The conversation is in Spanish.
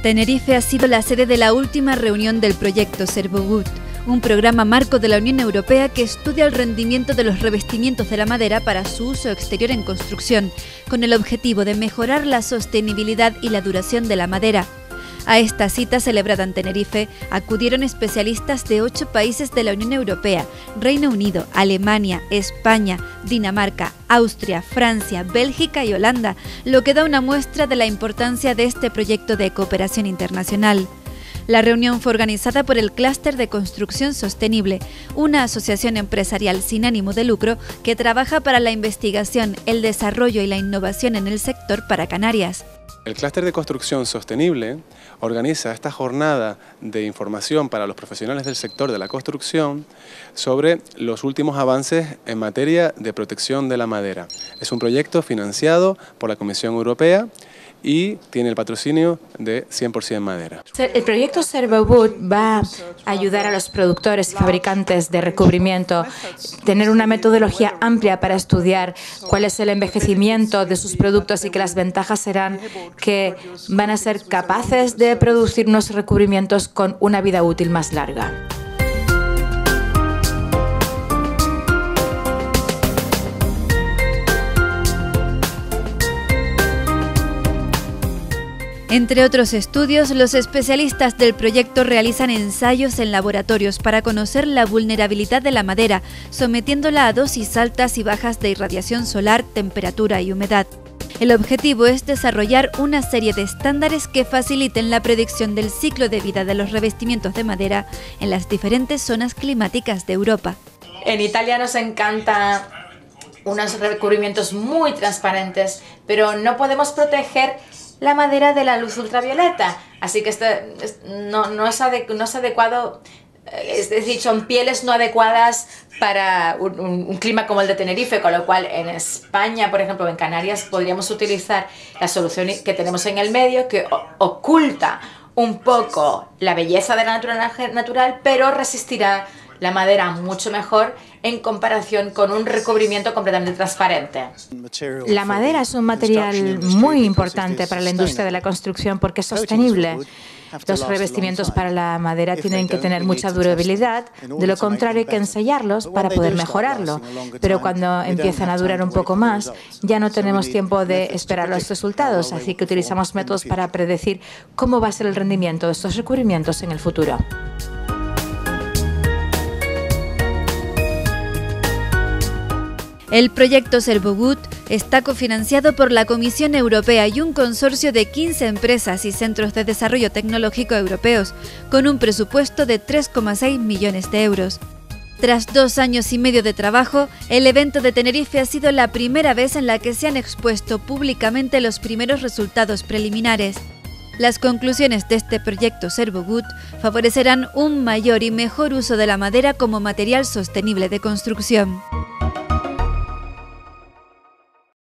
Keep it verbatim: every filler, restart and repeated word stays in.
Tenerife ha sido la sede de la última reunión del proyecto Servowood, un programa marco de la Unión Europea que estudia el rendimiento de los revestimientos de la madera para su uso exterior en construcción, con el objetivo de mejorar la sostenibilidad y la duración de la madera. A esta cita celebrada en Tenerife acudieron especialistas de ocho países de la Unión Europea: Reino Unido, Alemania, España, Dinamarca, Austria, Francia, Bélgica y Holanda, lo que da una muestra de la importancia de este proyecto de cooperación internacional. La reunión fue organizada por el Clúster de Construcción Sostenible, una asociación empresarial sin ánimo de lucro que trabaja para la investigación, el desarrollo y la innovación en el sector para Canarias. El Clúster de Construcción Sostenible organiza esta jornada de información para los profesionales del sector de la construcción sobre los últimos avances en materia de protección de la madera. Es un proyecto financiado por la Comisión Europea y tiene el patrocinio de cien por cien madera. El proyecto Servowood va a ayudar a los productores y fabricantes de recubrimiento a tener una metodología amplia para estudiar cuál es el envejecimiento de sus productos y que las ventajas serán que van a ser capaces de producir unos recubrimientos con una vida útil más larga. Entre otros estudios, los especialistas del proyecto realizan ensayos en laboratorios para conocer la vulnerabilidad de la madera, sometiéndola a dosis altas y bajas de irradiación solar, temperatura y humedad. El objetivo es desarrollar una serie de estándares que faciliten la predicción del ciclo de vida de los revestimientos de madera en las diferentes zonas climáticas de Europa. En Italia nos encanta unos recubrimientos muy transparentes, pero no podemos proteger la madera de la luz ultravioleta, así que esto no, no, es ade, no es adecuado, es decir, son pieles no adecuadas para un, un, un clima como el de Tenerife, con lo cual en España, por ejemplo, en Canarias, podríamos utilizar la solución que tenemos en el medio, que oculta un poco la belleza de la naturaleza natural, pero resistirá la madera mucho mejor en comparación con un recubrimiento completamente transparente. La madera es un material muy importante para la industria de la construcción porque es sostenible. Los revestimientos para la madera tienen que tener mucha durabilidad, de lo contrario hay que ensellarlos para poder mejorarlo. Pero cuando empiezan a durar un poco más, ya no tenemos tiempo de esperar los resultados, así que utilizamos métodos para predecir cómo va a ser el rendimiento de estos recubrimientos en el futuro. El proyecto Servowood está cofinanciado por la Comisión Europea y un consorcio de quince empresas y centros de desarrollo tecnológico europeos, con un presupuesto de tres coma seis millones de euros. Tras dos años y medio de trabajo, el evento de Tenerife ha sido la primera vez en la que se han expuesto públicamente los primeros resultados preliminares. Las conclusiones de este proyecto Servowood favorecerán un mayor y mejor uso de la madera como material sostenible de construcción.